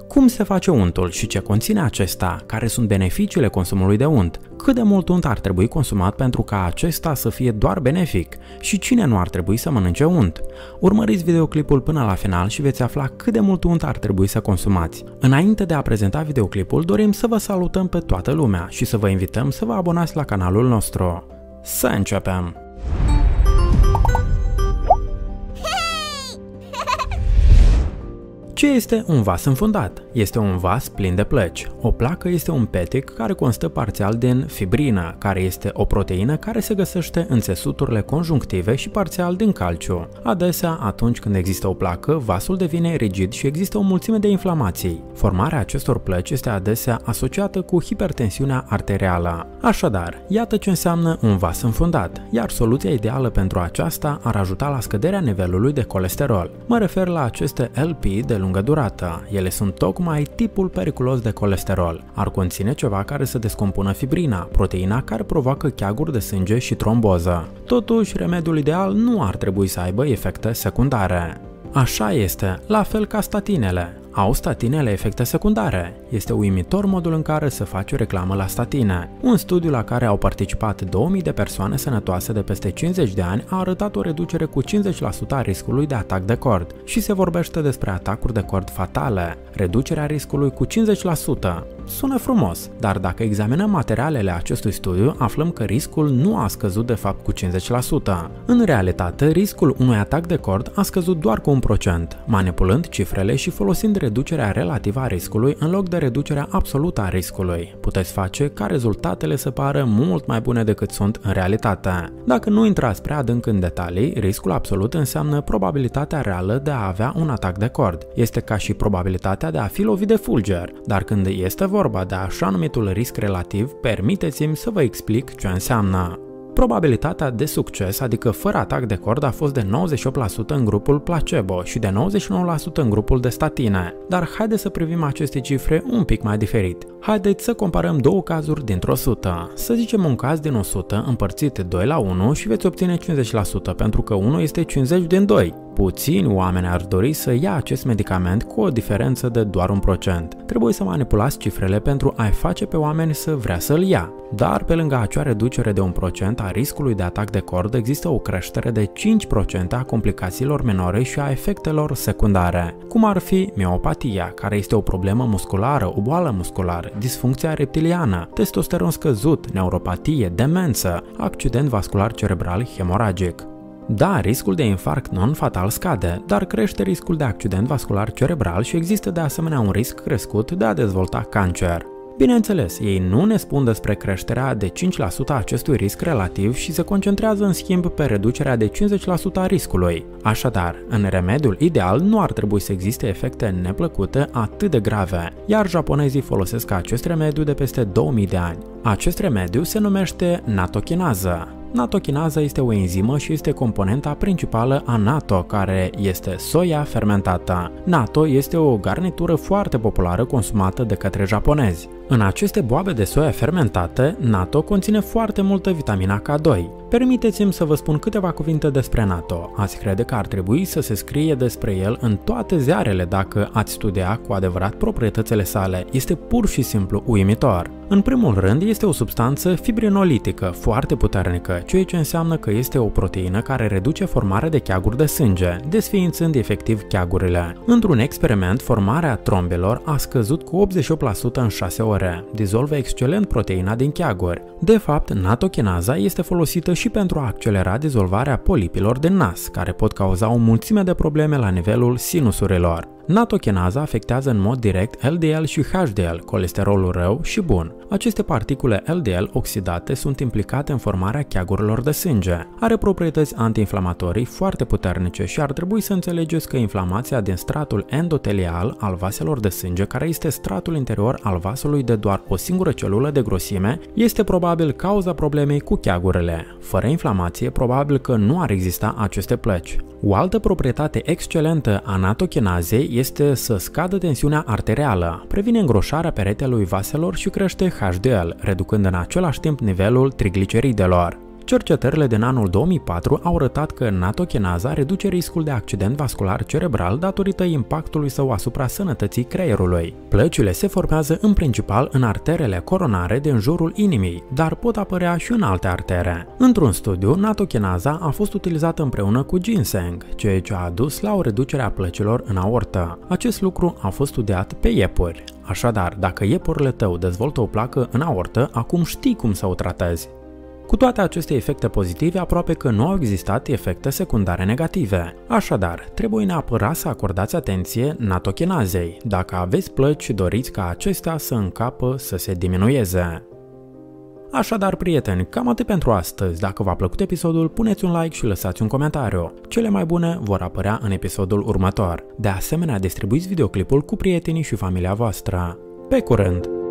Cum se face untul și ce conține acesta? Care sunt beneficiile consumului de unt? Cât de mult unt ar trebui consumat pentru ca acesta să fie doar benefic? Și cine nu ar trebui să mănânce unt? Urmăriți videoclipul până la final și veți afla cât de mult unt ar trebui să consumați. Înainte de a prezenta videoclipul, dorim să vă salutăm pe toată lumea și să vă invităm să vă abonați la canalul nostru. Să începem! Ce este un vas înfundat? Este un vas plin de plăci. O placă este un petic care constă parțial din fibrină, care este o proteină care se găsește în țesuturile conjunctive și parțial din calciu. Adesea, atunci când există o placă, vasul devine rigid și există o mulțime de inflamații. Formarea acestor plăci este adesea asociată cu hipertensiunea arterială. Așadar, iată ce înseamnă un vas înfundat, iar soluția ideală pentru aceasta ar ajuta la scăderea nivelului de colesterol. Mă refer la aceste LP de lungă durată. Ele sunt tocmai tipul periculos de colesterol. Ar conține ceva care să descompună fibrina, proteina care provoacă cheaguri de sânge și tromboză. Totuși, remediul ideal nu ar trebui să aibă efecte secundare. Așa este, la fel ca statinele. Au statinele efecte secundare? Este uimitor modul în care se face reclamă la statine. Un studiu la care au participat 2000 de persoane sănătoase de peste 50 de ani a arătat o reducere cu 50% a riscului de atac de cord și se vorbește despre atacuri de cord fatale, reducerea riscului cu 50%. Sună frumos, dar dacă examinăm materialele acestui studiu, aflăm că riscul nu a scăzut de fapt cu 50%. În realitate, riscul unui atac de cord a scăzut doar cu 1%, manipulând cifrele și folosind reducerea relativă a riscului în loc de reducerea absolută a riscului. Puteți face ca rezultatele să pară mult mai bune decât sunt în realitate. Dacă nu intrați prea adânc în detalii, riscul absolut înseamnă probabilitatea reală de a avea un atac de cord. Este ca și probabilitatea de a fi lovit de fulger, dar când este vorba de așa numitul risc relativ, permiteți-mi să vă explic ce înseamnă. Probabilitatea de succes, adică fără atac de cord, a fost de 98% în grupul placebo și de 99% în grupul de statine. Dar haideți să privim aceste cifre un pic mai diferit. Haideți să comparăm două cazuri dintr-o 100. Să zicem un caz din 100 împărțit 2 la 1 și veți obține 50% pentru că 1 este 50 din 2. Puțini oameni ar dori să ia acest medicament cu o diferență de doar 1%. Trebuie să manipulați cifrele pentru a-i face pe oameni să vrea să-l ia. Dar pe lângă acea reducere de 1% a riscului de atac de cord, există o creștere de 5% a complicațiilor minore și a efectelor secundare, cum ar fi miopatia, care este o problemă musculară, o boală musculară, disfuncția reptiliană, testosteron scăzut, neuropatie, demență, accident vascular cerebral hemoragic. Da, riscul de infarct non-fatal scade, dar crește riscul de accident vascular cerebral și există de asemenea un risc crescut de a dezvolta cancer. Bineînțeles, ei nu ne spun despre creșterea de 5% a acestui risc relativ și se concentrează în schimb pe reducerea de 50% a riscului. Așadar, în remediul ideal nu ar trebui să existe efecte neplăcute atât de grave, iar japonezii folosesc acest remediu de peste 2000 de ani. Acest remediu se numește natochinază. Natochinază este o enzimă și este componenta principală a natto, care este soia fermentată. Natto este o garnitură foarte populară consumată de către japonezi. În aceste boabe de soia fermentate, natto conține foarte multă vitamina K2. Permiteți-mi să vă spun câteva cuvinte despre natto. Ați crede că ar trebui să se scrie despre el în toate ziarele dacă ați studia cu adevărat proprietățile sale. Este pur și simplu uimitor. În primul rând, este o substanță fibrinolitică foarte puternică, ceea ce înseamnă că este o proteină care reduce formarea de cheaguri de sânge, desființând efectiv cheagurile. Într-un experiment, formarea trombelor a scăzut cu 88% în 6 ore. Dizolvă excelent proteina din cheaguri. De fapt, nattochinaza este folosită și pentru a accelera dizolvarea polipilor din nas, care pot cauza o mulțime de probleme la nivelul sinusurilor. Nattochinaza afectează în mod direct LDL și HDL, colesterolul rău și bun. Aceste particule LDL oxidate sunt implicate în formarea cheagurilor de sânge. Are proprietăți antiinflamatorii foarte puternice și ar trebui să înțelegeți că inflamația din stratul endotelial al vaselor de sânge, care este stratul interior al vasului de doar o singură celulă de grosime, este probabil cauza problemei cu cheagurile. Fără inflamație, probabil că nu ar exista aceste plăci. O altă proprietate excelentă a natochinazei este să scadă tensiunea arterială, previne îngroșarea peretelui vaselor și crește HDL, reducând în același timp nivelul trigliceridelor. Cercetările din anul 2004 au arătat că natocinaza reduce riscul de accident vascular cerebral datorită impactului său asupra sănătății creierului. Plăcile se formează în principal în arterele coronare din jurul inimii, dar pot apărea și în alte artere. Într-un studiu, natocinaza a fost utilizată împreună cu ginseng, ceea ce a dus la o reducere a plăcilor în aortă. Acest lucru a fost studiat pe iepuri. Așadar, dacă iepurile tău dezvoltă o placă în aortă, acum știi cum să o tratezi. Cu toate aceste efecte pozitive, aproape că nu au existat efecte secundare negative. Așadar, trebuie neapărat să acordați atenție natochinazei, dacă aveți plăci și doriți ca acestea să încapă să se diminueze. Așadar, prieteni, cam atât pentru astăzi. Dacă v-a plăcut episodul, puneți un like și lăsați un comentariu. Cele mai bune vor apărea în episodul următor. De asemenea, distribuiți videoclipul cu prietenii și familia voastră. Pe curând!